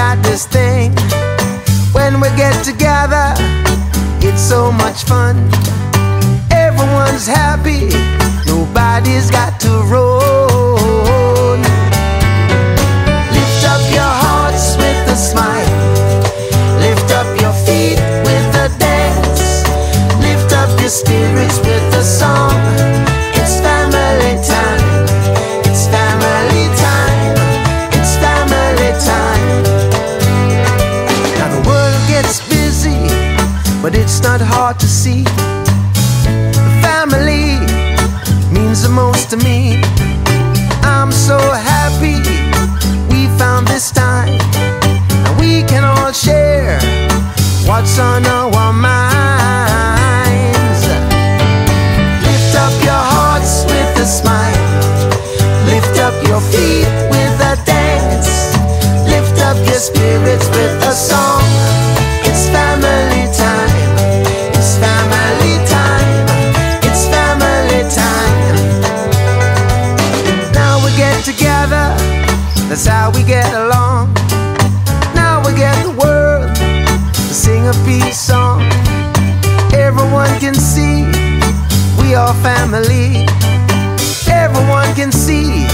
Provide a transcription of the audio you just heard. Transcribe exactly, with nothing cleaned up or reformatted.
got this thing. When we get together, it's so much fun. Everyone's happy, nobody's got to roll. Lift up your hearts with a smile. Lift up your feet with a dance. Lift up your spirits with a song. It's family time. It's family time. It's family time. Now the world gets busy, but it's not hard to see. Family means the most to me. I'm so happy we found this time, and we can all share what's on our minds. Lift up your hearts with a smile. Lift up your feet with a dance. Lift up your spirits with a song. It's family time. It's family time. It's family time. Now we get together, that's how we get along. Now we get the world to sing a peace song. Everyone can see we are family. Everyone can see